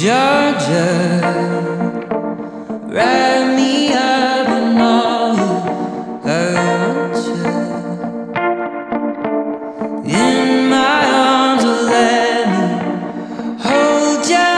Georgia, wrap me up in all you want you. In my arms, oh, let me hold ya.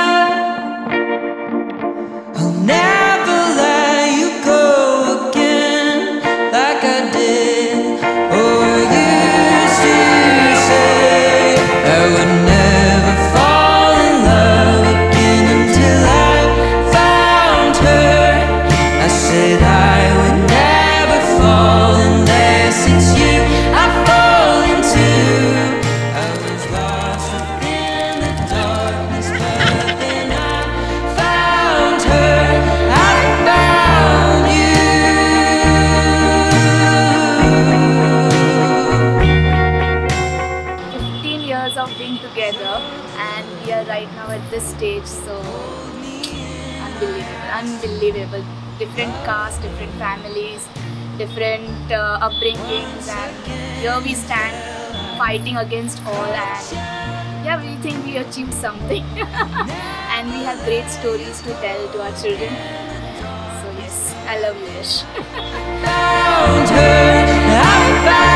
I'll never let you go again like I did. Oh, you used to say I would never fall in love again until I found her. I said I would never fall unless it's you I fall into. I was lost within the darkness, but then I found her. I found you. 15 years of being together, and we are right now at this stage, so unbelievable. Different caste, different families, different upbringings, and here we stand fighting against all, and yeah, we think we achieved something. And we have great stories to tell to our children. So yes, I love you, Yash. Found her. I found